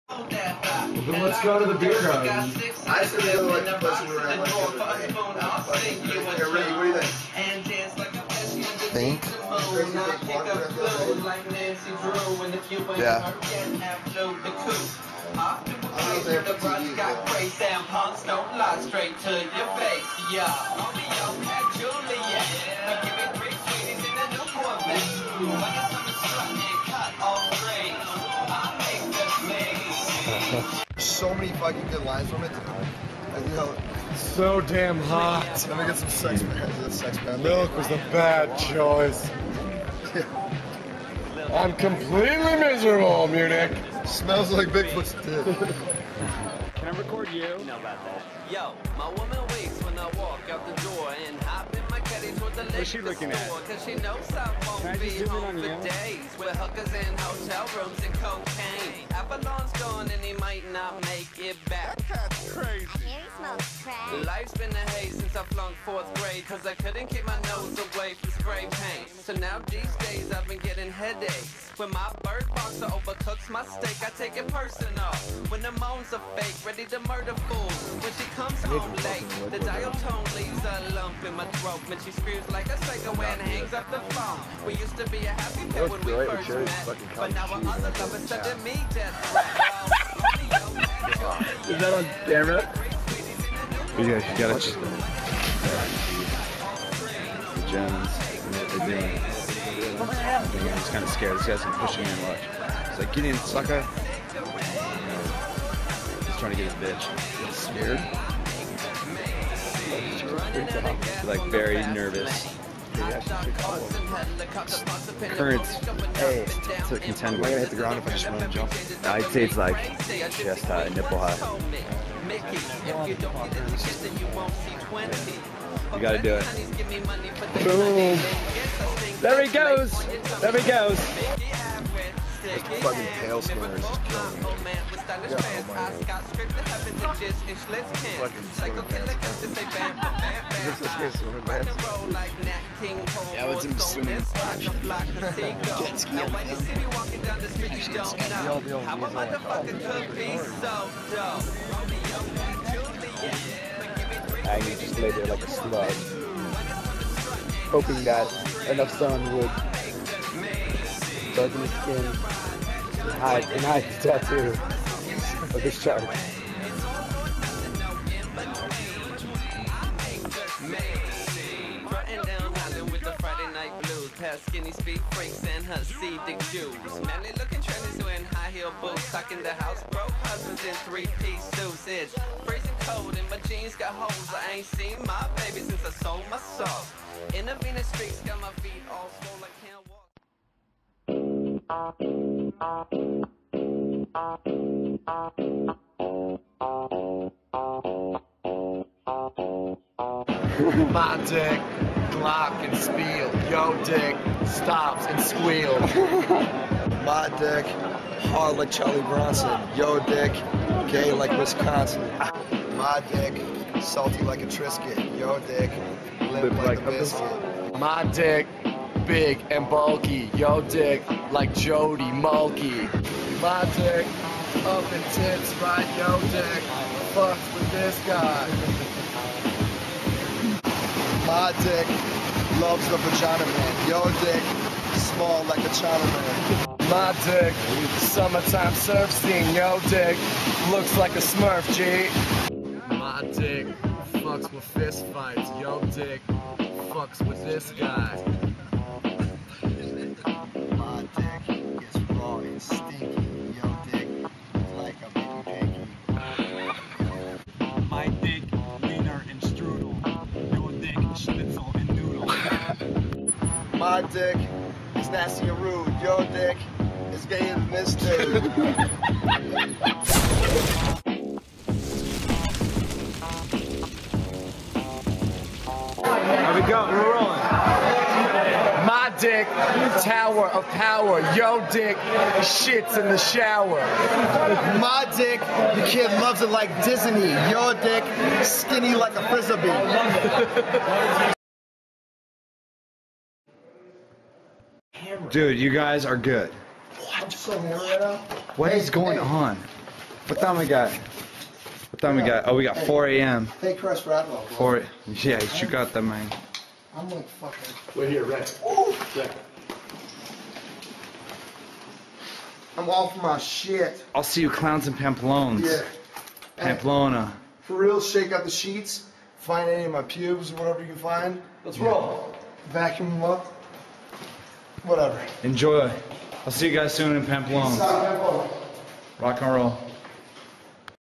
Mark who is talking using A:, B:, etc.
A: Then let's go to the beer garden.
B: I said the other like place we were at. What do you think? Yeah. So many fucking good lines from it. And, you know,
A: So damn hot.
B: let me get some sex man.
A: Milk was the bad choice. I'm completely miserable, Munich.
B: Smells like Bigfoot's dick.
C: Can I record you?
D: You know about that. Yo, my woman wakes when I walk out the door and hop in my caddy toward the liquor
C: she looking at?
D: store, cause she knows I won't
C: Can I
D: be
C: just zoom in
D: home
C: on
D: for
C: you?
D: days with hookers and hotel rooms and cocaine. Avalon's gone and he might not make it back.
C: That's crazy.
E: Here he smokes crack.
D: Life's been a haze since I flunked 4th grade, cause I couldn't keep my nose away from spray paint. So now these days I've been getting headaches. When my bird boxer overcooks my steak, I take it personal. When the moans are fake, ready to murder fools. When she comes home late, the dial tone leaves a lump in my throat. When she screams like a psycho and hangs up the phone. We used to be a happy pair when we first met, but now our other lovers sending me death threats.
C: Is that on camera?
F: Yeah, you gotta check. Jones, they're doing. I'm just kind of scared. This guy's gonna push me in watch. He's like, get in, sucker. He's trying to get his bitch. He's scared. He's like very nervous. Currents to contend with.
B: Am I gonna hit the ground if I just run and jump?
F: I'd say it's like chest high, nipple high. You gotta do it.
C: Boom. There he goes. There he goes.
B: This fucking pale skinner is just killing me.
F: Yeah, I was in swimming.
C: I just lay there like a slug, hoping that enough sun would darken his skin and hide the tattoo of his shark.
D: Past skinny speed freaks and Hasidic Jews. Manly looking trendies wearing high heel boots. Stuck in the house, broke husbands in 3-piece suits. It's freezing cold and my jeans got holes. I ain't seen my baby since I sold my soul. Intravenous streaks got my feet all swole. I can't walk.
A: My dick, Glock and Spiel. Yo dick, stops and squeals.
B: My dick, hard like Charlie Bronson. Yo dick, gay like Wisconsin. My dick, salty like a Triscuit. Yo dick, limp like a biscuit.
A: My dick, big and bulky. Yo dick, like Jody Mulkey. My dick, up in tits, right? Yo dick, fucks with this guy.
B: My dick loves the vagina man. Yo dick, small like a China man.
A: My dick, summertime surf scene. Yo dick, looks like a Smurf, G. My dick, fucks with fist fights. Yo dick, fucks with this guy.
B: My dick is raw and stinky. Yo dick, like a baby pinky.
C: My dick, wiener and strudel. Your dick, schnitzel and noodle.
B: My dick is nasty and rude. Your dick is gay and this dude.
C: There we go. We're rolling.
A: My dick, tower of power. Yo dick, shits in the shower.
B: My dick, the kid loves it like Disney. Your dick, skinny like a frisbee.
F: Dude, you guys are good.
B: I'm so horny right now.
F: What is going on? What time we got? What time we got? Oh, we got 4 a.m.
B: Hey, Chris Ratlow.
F: 4. Yeah, you got that, man.
B: I'm like fucking.
C: We're here, Red. Red.
B: I'm off my shit.
F: I'll see you clowns in Pamplones.
B: Yeah.
F: Pamplona.
B: For real, shake up the sheets. Find any of my pubes or whatever you can find.
C: Let's roll.
B: Vacuum them up. Whatever.
F: Enjoy. I'll see you guys soon in Pamplona.
B: Stop,
F: Rock and roll.